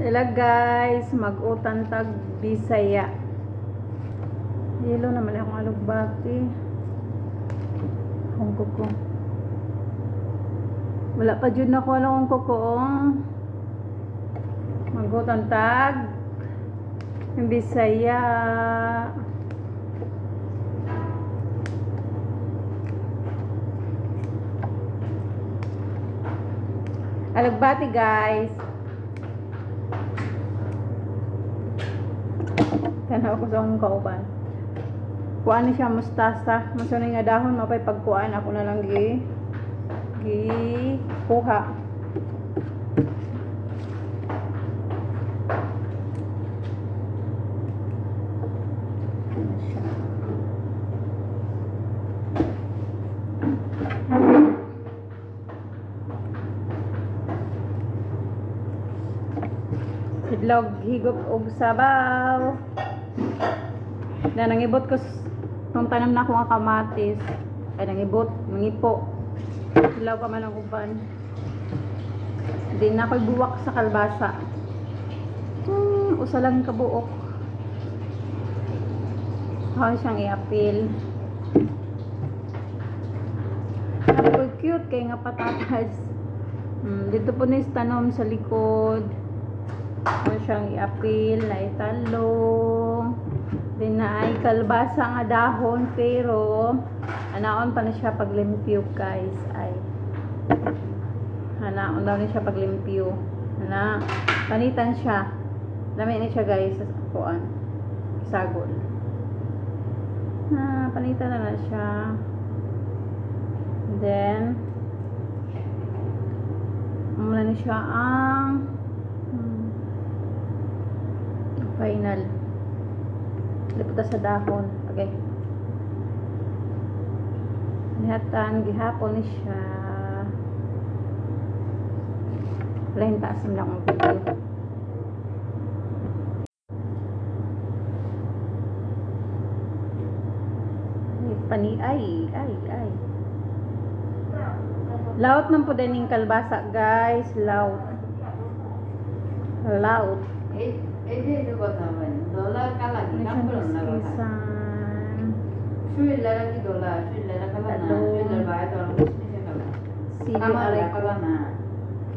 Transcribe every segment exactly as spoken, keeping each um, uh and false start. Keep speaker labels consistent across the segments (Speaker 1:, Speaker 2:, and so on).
Speaker 1: Sila guys, mag-utan tag Bisaya. Hilo naman akong alugbati. Ang kuko. Wala pa dyan na ko alam ang kuko. Mag-utan tag Bisaya. Alugbati guys. Tanaw ko sa akong kauban. Kuhaan na siya mustasa. Masunay nga dahon, mapay pagkuhaan. Ako na lang gi gi kuha. Idlog higop og sabaw. Na nangibot ko nung tanam na ko nga kamatis. Ay nangibot, mangipo. Ilaw pa man ang uban. Hindi na ako'y buwak sa kalbasa. Hmm, usa lang kabuok. How siyang i-appeal. Ako'y cute kay nga patatas. Hmm, dito po nis tanom sa likod. How siyang i-appeal na italong. Din na ay kalbasa nga dahon pero anaon pa na siya paglimpyo guys ay anaon daw na siya paglimpyo na panitan siya dami na siya guys sa kuan isagol na panitan na na siya then mula na siya ang hmm, final liputa sa dahon. Okay. Nihatan, gihapon ni siya. Lain taas lang ang video. Pani, ay, ay, ay. Laut man po din yung kalbasa, guys. Laut. Laut.
Speaker 2: Eh, eh, itu kota mana? Dolar kalah di kampung lah. Shui lara ki dolar, shui lara kalah na, shui lara bayar dolar mesti je kalah. Kamar lara kalah na.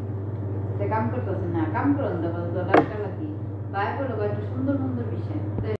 Speaker 2: Te kampung tu sana, kampung tu dolar kalah ki. Bayar pun logai tu sundur sundur bishan.